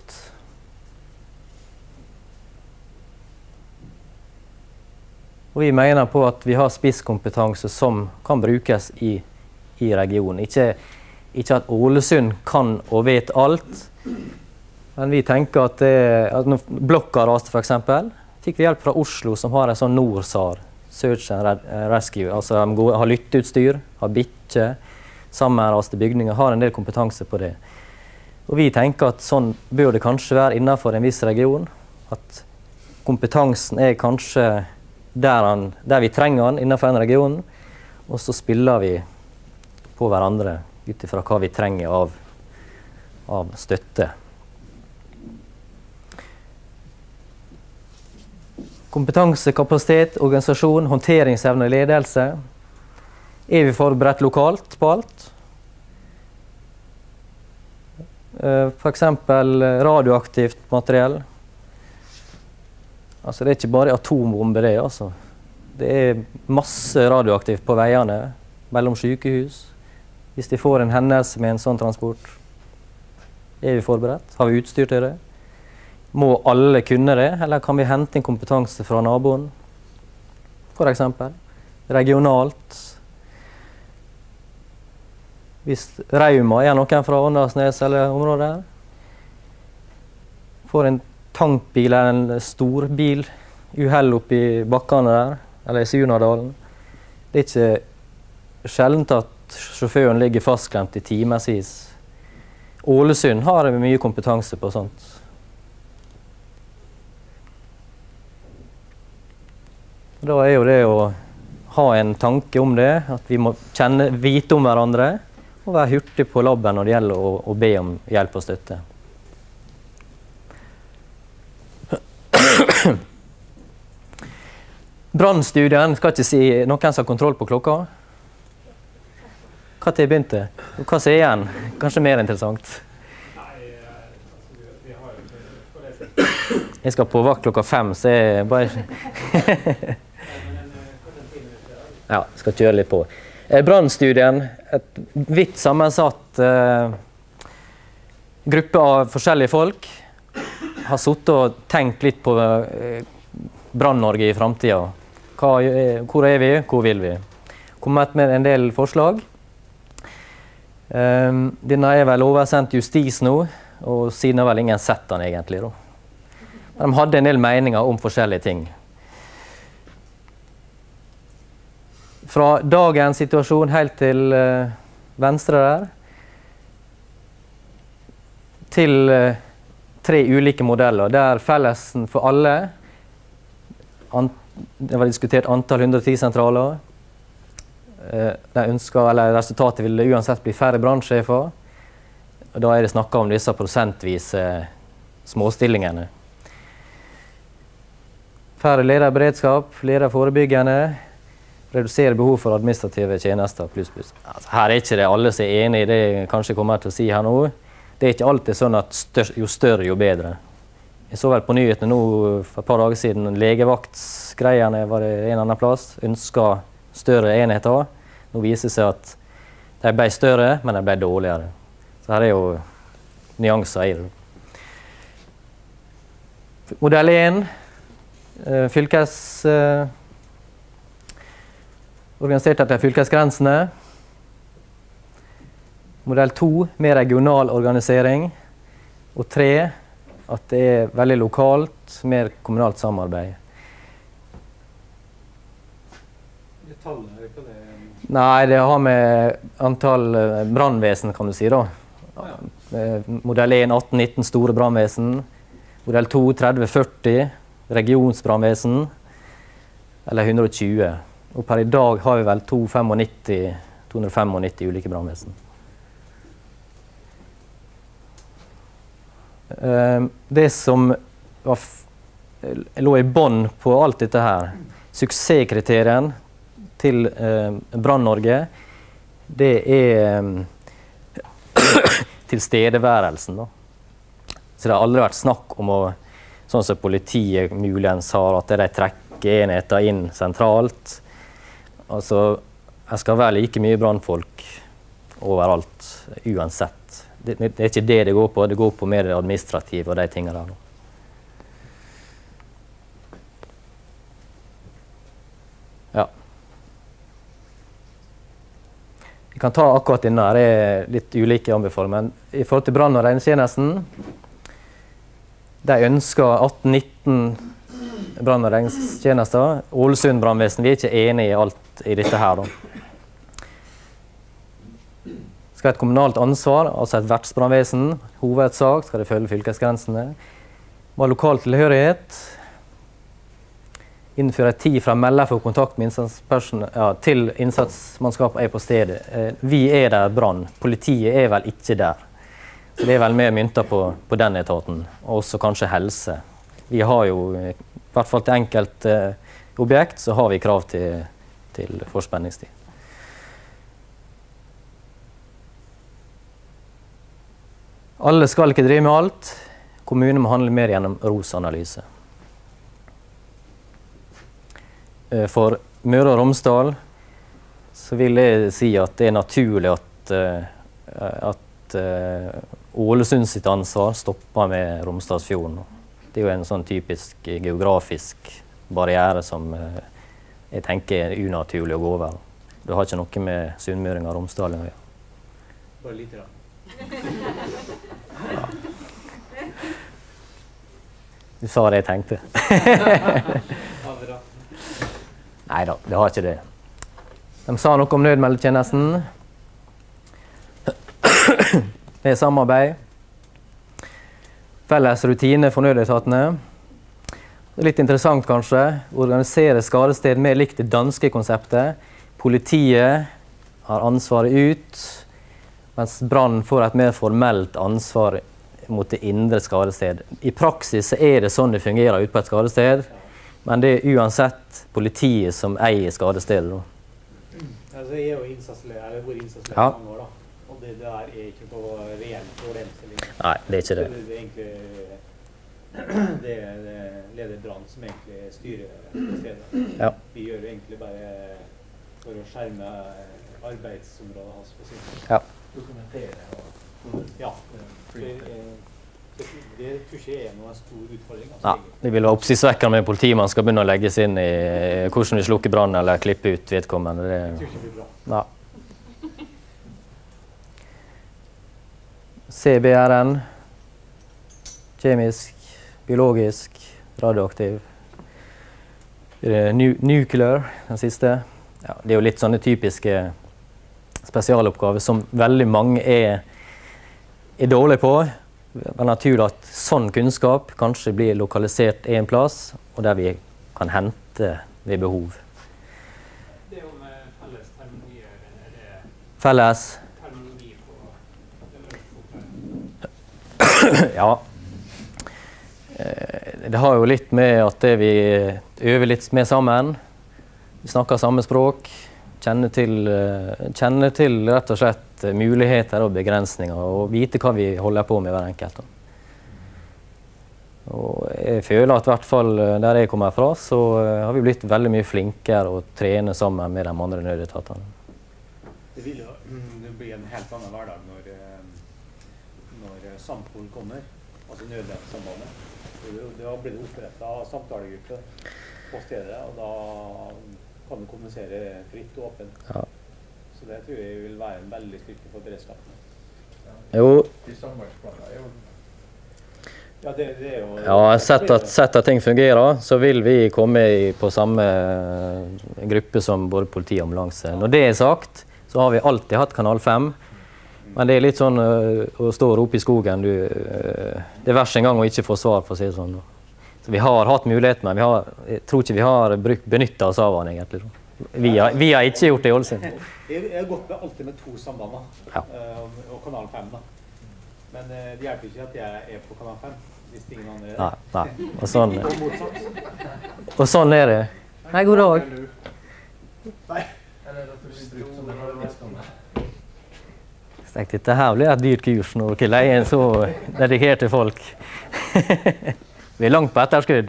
Og vi mener på at vi har spisskompetanse som kan brukes i, i regionen. Ikke, ikke at Ålesund kan og vet alt, men vi tenker at, det, at når blokka raste for eksempel, fikk vi hjelp fra Oslo som har en sånn NORSAR, Search and Rescue, altså de går, har lytteutstyr, har bikkje, sammenraste bygninger, har en del kompetanse på det. Og vi tenker at sånn bør det kanskje være innenfor en viss region, at kompetansen er kanskje Der, han, der vi trenger han innenfor en region, og så spiller vi på hverandre ut ifra hva vi trenger av, av støtte. Kompetanse, kapasitet, organisasjon, håndteringsevne og ledelse. Er vi forberedt lokalt på alt? For eksempel radioaktivt materiell. Altså, det er ikke bare atombomber, det, altså. Det er masse radioaktivt på veiene, mellom sykehus. Hvis de får en hendelse med en sånn transport, er vi forberedt? Har vi utstyr til det? Må alle kunne det, eller kan vi hente inn kompetanse fra naboen? For eksempel. Regionalt. Hvis Rauma er noen fra Åndalsnes eller området, får en tankbil eller en stor bil, uhell oppe i bakkene der, eller i Surnadalen. Det er ikke sjeldent at sjåføren ligger fastklemt i timesvis. Ålesund har mye kompetanse på sånt. Da er jo det å ha en tanke om det, at vi må kjenne, vite om hverandre, og være hurtig på labben når det gjelder å, å be om hjelp og støtte. Brannstudien, skal ikke si noen som har kontroll på klokka. Hva til begynte? Hva som er igjen? Kanskje mer interessant. Jeg skal på vakt klokka fem, så jeg bare... Ja, skal kjøre litt på. Brannstudien, et vidt sammensatt uh, gruppe av forskjellige folk, har suttet og tenkt litt på uh, Brann-Norge i fremtiden. Hvor er vi? Hvor vil vi? Kommet med en del forslag. Um, denne er vel oversendt justis nå, og siden har vel ingen sett den egentlig. Da. Men de hadde en del meninger om forskjellige ting. Fra dagens situasjon helt til uh, venstre der, til uh, tre ulike modeller, der fellesen for alle, det var diskutert antall hundre og ti sentraler, uh, de ønsker, eller resultatet ville uansett bli færre brannsjefer, og da er det snakket om disse prosentvise småstillingene. Færre leder beredskap, leder forebyggende, redusere behov for administrative tjenester, pluss, pluss. Altså, her er ikke det alle som er enige i det jeg kanskje kommer til å si her nå. Det er ikke alltid sånn at større, jo større, jo bedre. Jeg så vel på nyhetene nå for et par dager siden, legevaktsgreiene var det en annen plass, ønsket større enheter. Nå viser det seg at De ble større, men de ble dårligere. Så her er jo nyanser i det. Modell én, eh, fylkes... Eh, organisert etter fylkesgrensene. Modell to, med regional organisering. Og tre, at det er veldig lokalt, mer kommunalt samarbeid. Det tallet, er ikke det? Nei, det har med antall brannvesen, kan du si da. Ja. Modell én, atten nitten store brannvesen. Modell to, tretti førti regionsbrannvesen. Eller hundre og tjue. Og per i dag har vi vel to hundre femognitti ulike brannvesen. Det som var f lå i bånd på alt dette her, suksesskriterien til eh, Brann-Norge, det er tilstedeværelsen. Da. Så det har aldri vært snakk om å, sånn som politiet muligens har, at de trekker enheter inn sentralt. Altså, jeg skal være like mye brannfolk overalt, uansett. Det, det er ikke det det går på, det går på mer det administrative og de tingene der. Ja. Vi kan ta akkurat denne, det er litt ulike anbefalinger, men i forhold til brann- og redningstjenesten, de ønsker atten nitten brann- og redningstjenester. Ålesund brannvesen, vi er ikke enige i alt i dette her da. Skal et kommunalt ansvar, altså et vertsbrannvesen, hovedsak, skal det følge fylkesgrensene. Må ha lokal tilhørighet. Innføre tid fra melder for kontakt med innsatsperson, ja, til innsatsmannskapet er på stedet. Vi er der brann, politiet er vel ikke der. Så det er vel mer mynter på, på den etaten, og også kanskje helse. Vi har jo, i hvert fall til enkelte objekt, så har vi krav til, til forspenningstid. Alle skal ikke drive med alt. Kommunen må handle mer gjennom R O S-analyse. For Møre og Romsdal så vil jeg si at det er naturlig at, at Ålesund sitt ansvar stopper med Romsdalsfjorden. Det er jo en sånn typisk geografisk barriere som jeg tenker er unaturlig å gå over. Det har ikke noe med Sunnmøring og Romsdal å gjøre. Bare litt da. Ja. Du sa det jeg tenkte. Neida, det har ikke det. De sa noe om nødmeldetjenesten. Det er samarbeid. Felles rutine for nødetatene. Det er litt interessant kanskje. Organisere skadested mer likt det danske konseptet. Politiet har ansvaret ut, mens brann får et mer formelt ansvar mot det indre skadested. I praksis er det sånn det fungerer ut på et skadested, men det er uansett politiet som eier skadestedet. Altså, jeg er jo innsatsleder, eller hvor innsatsleder ja. mange år da. Og det der er ikke noe reelt problemstilling. Nei, det er ikke det. Det, det er egentlig det er det leder Brann som egentlig styrer stedet. Ja. Vi gjør jo egentlig bare for å skjerme arbeidsområdet hans på siden. Ja. Dokumentere og ja. Det, det, det tror ikke er noen stor utfordring. Altså. Ja, det vil være oppsiktsvekkende med politimann skal begynne å legge seg inn i hvordan vi slukker brann eller klippe ut vedkommende. Det jeg tror ikke det blir bra. Ja. C B R N, kjemisk, biologisk, radioaktiv. Nu nuclear, den siste. Ja, det er jo litt sånne typiske spesialoppgaver som veldig mange er, er dårlige på. Det er naturlig at sånn kunnskap kanskje blir lokalisert en plass, og der vi kan hente ved behov. Det er jo med felles terminologi, er det Felles? terminologi på Ja. Det har jo litt med at det vi øver litt med sammen. Vi snakker samme språk. Kjenne til, kjenne til rett og slett muligheter og begrensninger, og vite hva vi holder på med hver enkelt. Og jeg føler at i hvert fall der jeg kommer fra, så har vi blitt veldig mye flinkere å trene sammen med de andre nødetatene. Det vil jo det blir en helt annen hverdag når, når Sampol kommer, altså nødvendssambandet. Da blir det opprettet samtalegruppe på stedet, og da kan du kommunisere fritt og åpent. Ja. Så det tror jeg vil være en veldig styrke for beredskapen. Jo. De samarbeidsplaner er jo Ja, det, det er jo... Ja, sett at, sett at ting fungerer, så vil vi komme i, på samme gruppe som både politi og ambulanse. Når det er sagt, så har vi alltid hatt kanal fem. Men det er litt sånn uh, å stå og rope i skogen. Du, uh, det er verst en gang å ikke få svar, for å si det sånn. Så vi har hatt mulighet, men vi har, jeg tror ikke vi har brukt, benyttet oss av den egentlig. Vi har, vi har ikke gjort det i Ålesund. Jeg har gått med alltid med to sambander, Ja. uh, og kanal fem da. Men uh, det hjelper ikke at jeg er på kanal fem, hvis ingen andre er Nei, det. nei. Og sånn, Og motsatt. og sånn er det. Nei, god dag. Nei. Eller at du blir brukt som en arbeidskamer. Jeg tenkte, dette her blir et dyrt kurs når dere leier så dedikerte folk. Vi er langt på etterskudd.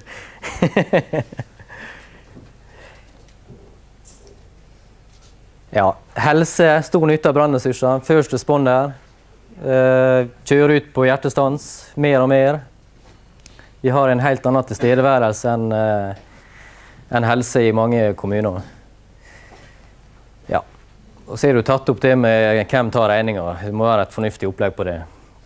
Ja, helse, stor nytte av brannressurser, first responder, eh, kjøre ut på hjertestans, mer og mer. Vi har en helt annen tilstedeværelse enn eh, enn helse i mange kommuner. Ja, og så er du tatt opp det med hvem tar regninger. Det må være et fornuftig opplegg på det.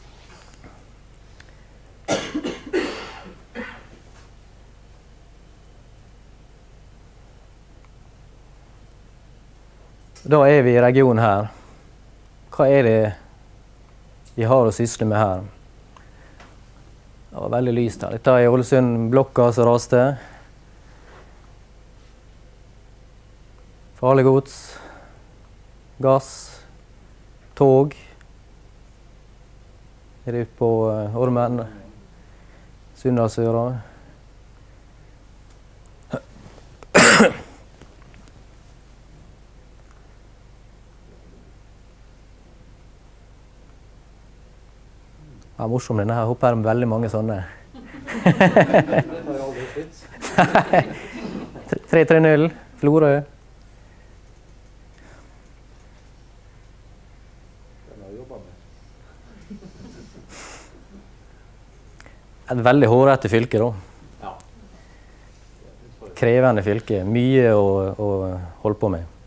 Da er vi i regionen her. Hva er det vi har å sysle med her? Det var veldig lyst her. Dette er Ålesund-blokka som raste. Farlig gods, gass, tog. Er det ute på uh, Ormen, Sunndalsøra. Ja, morsom denne her. Håper det er veldig mange sånne. Det har jo aldri slutt. tre tre null, Florø. Den har jeg jobbet med. Et veldig hårete fylke da. Ja. Krevende fylke. Mye å, å holde på med.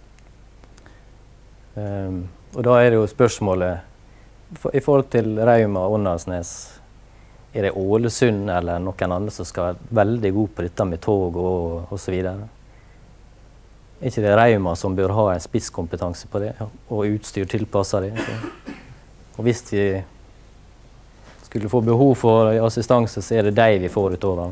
Um, og da er det jo spørsmålet for, i forhold til Rauma og Åndalsnes. Er det Ålesund eller noen andre som skal være veldig god på dette med tog og, og så videre? Er ikke det Rauma som bør ha en spisskompetanse på det, og utstyr tilpasset det? Så. Og hvis vi skulle få behov for assistanse, så er det de vi får utover.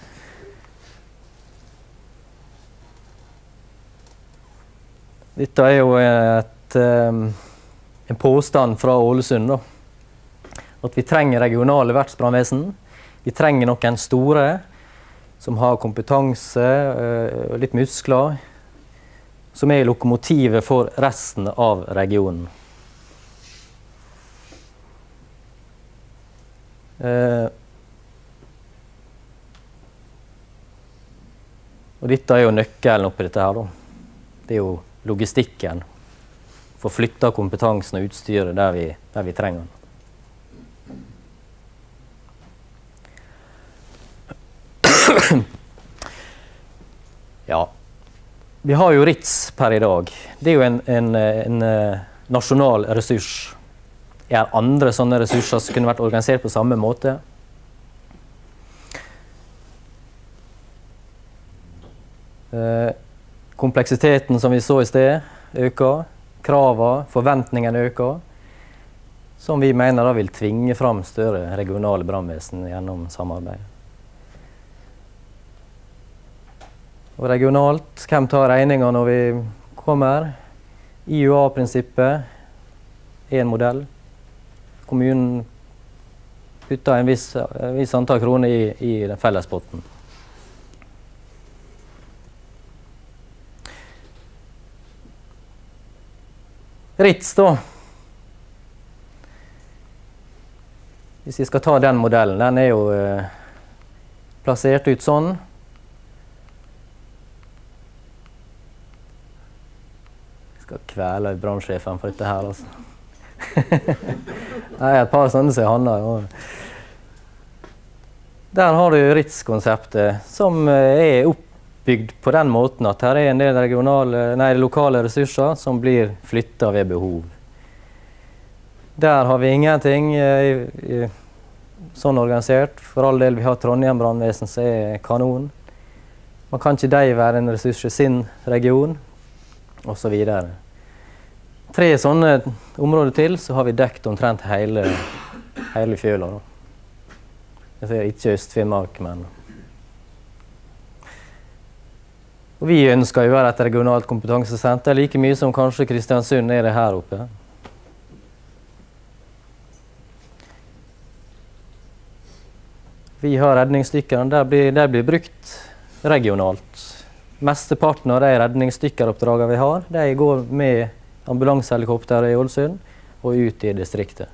Dette er jo et, um, en påstand fra Ålesund, da. At vi trenger regionale vertsbrannvesen. Vi trenger noen store som har kompetanse og uh, litt muskler, som er lokomotivet for resten av regionen. Uh, og dette er jo nøkkelen oppi dette her, da. Det er jo logistikken. Få flytta kompetansen og utstyret der vi, der vi trenger den. Ja, vi har jo RITS per i dag. Det er jo en, en, en nasjonal ressurs. Er andre sånne ressurser som kunne vært organisert på samme måte? Eh, kompleksiteten som vi så i sted øker, kravene, forventningene øker, som vi mener da vil tvinge fram større regionale brannvesen gjennom samarbeid. Og regionalt, hvem tar regninger når vi kommer? I U A-prinsippet er en modell. Kommunen putter en viss, en viss antall kroner i, i den fellespotten. RITS da. Hvis vi skal ta den modellen, den er jo eh, plassert ut sånn. Skal kvele brannsjefen for dette her, altså. Nei, et par sånne som Hanna. Ja. Der har du RITS-konseptet, som er oppbygd på den måten at her er en del regionale, nei, lokale ressurser som blir flyttet ved behov. Der har vi ingenting i, i, sånn organisert. For all del, vi har Trondheim brannvesen som er kanon. Man kan ikke de være en ressurs i sin region, og så videre. Tre sånne områder til, så har vi dekket omtrent hele, hele fjøla. Jeg ser ikke Øst-Finnmark, men... Og vi ønsker jo å være et regionalt kompetansesenter, like mye som kanskje Kristiansund er det her oppe. Vi har redningsdykkerne, der blir, der blir brukt regionalt. Mesteparten av de redningsdykkeroppdragene vi har, de går med ambulansehelikopter i Ålesund og ut i distriktet.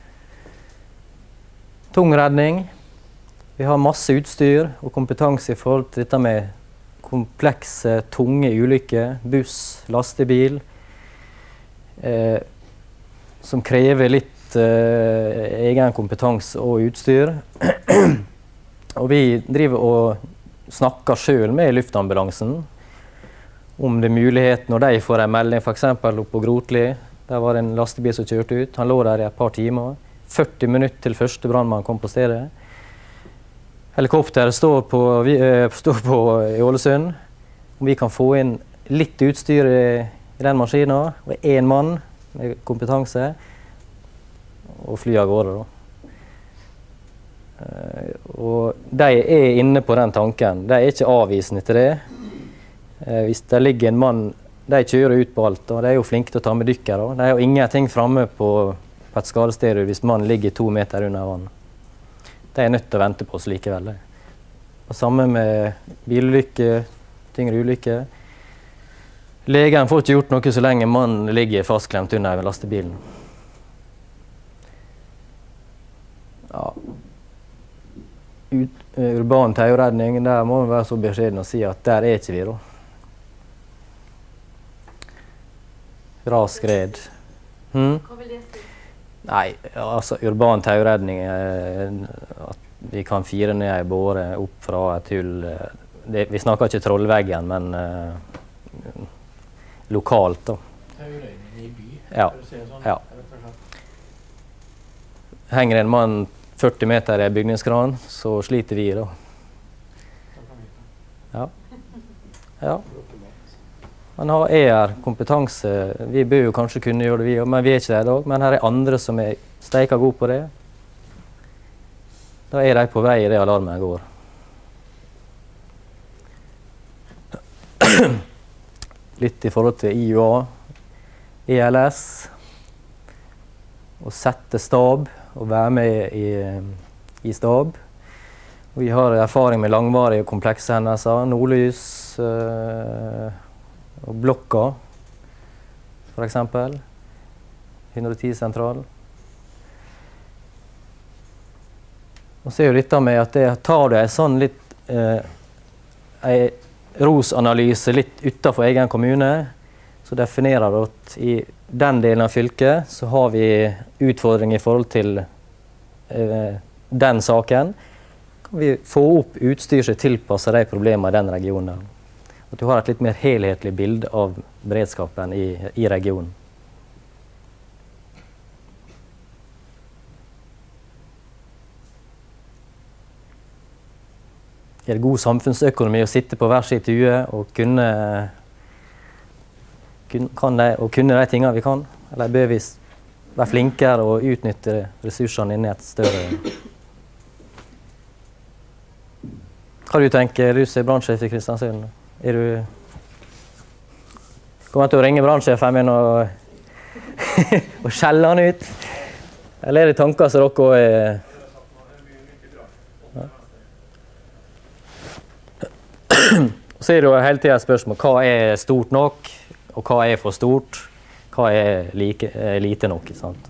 Tung redning. Vi har masse utstyr og kompetanse i forhold til dette med komplekse, tunge ulykker, buss, lastebil, eh, som krever litt eh, egen kompetanse og utstyr. Og vi driver og snakker selv med luftambulansen om det er mulighet når de får en melding, for eksempel oppe på Grotli. Der var det en lastebil som kjørte ut. Han lå der i et par timer. førti minutter til første brannmann kom på stedet. Helikopteret står på, vi, øh, står på i Ålesund. Om vi kan få inn litt utstyr i, i den maskinen, og én mann med kompetanse, og fly av gårde. Da. Uh, og de er inne på den tanken. De er ikke avvisende til det. Uh, hvis det ligger en mann, de kjører ut på alt, og de er jo flinke til å ta med dykker. Da. De er jo ingenting fremme på, på et skadested hvis mannen ligger to meter under vann. De er nødt til å vente på oss likevel. Og samme med bilulykker, tyngre ulykker. Legen får ikke gjort noe så lenge mannen ligger fastklemt under lastebilen. Ja. Ut, uh, urban tauredning, der må vi være så beskjeden og si at der er ikke vi da. Raskred. Hmm? Hva vil det si? Nei, altså urban tauredning, eh, at vi kan fire ned ei båre opp fra et hull. Det, vi snakker ikke trollveggen, men eh, lokalt da. Tauredning i by, Ja. for å si det sånn. Ja. rett og slett. Henger en mann førti meter i en bygningskran, så sliter vi da. Da kan vi ta. Ja. Ja. Man har E R-kompetanse. Vi bør jo kanskje kunne gjøre det, vi, men vi er ikke det i dag. Men her er andre som er steika gode på det. Da er de på vei i det alarmen går. Litt i forhold til I U A, E L S. Å sette stab og være med i, i stab. Vi har erfaring med langvarige og komplekse hendelser. Nordlys, øh, og blokka, for eksempel. hundre og ti sentral. Og så er jo dette med at det tar du en sånn litt eh, en ROS-analyse litt utenfor egen kommune, så definerer du at i den delen av fylket så har vi utfordringer i forhold til eh, den saken. Kan vi få opp utstyr som tilpasser de problemene i den regionen. At du har et litt mer helhetlig bilde av beredskapen i, i regionen. Er det god samfunnsøkonomi å sitte på hver sitt hue og kunne, kun, kan de, og kunne de tingene vi kan? Eller bør vi være flinkere og utnytte ressursene inn i et større... Hva du tenker du som er brannsjef i Kristiansund? Er du... Kommer til å ringe brannsjefen min og, og skjelle han ut? Eller er det tanker som dere også er... Ja. Så er det jo hele tiden et spørsmål, hva er stort nok, og hva er for stort, hva er like, er lite nok, sant?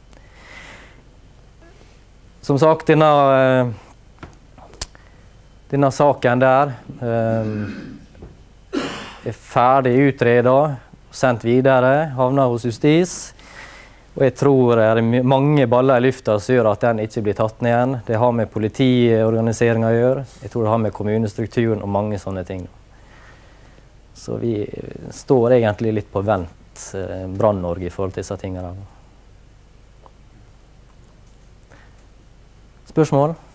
Som sagt, denne, denne saken der, um, er ferdig utredet, sendt videre, havner hos justis. Og jeg tror det er mange baller i lufta som gjør at den ikke blir tatt ned igjen. Det har med politiorganiseringen å gjøre. Jeg tror det har med kommunestrukturen og mange sånne ting. Så vi står egentlig litt på vent, eh, Brann-Norge, i forhold til disse tingene. Spørsmål?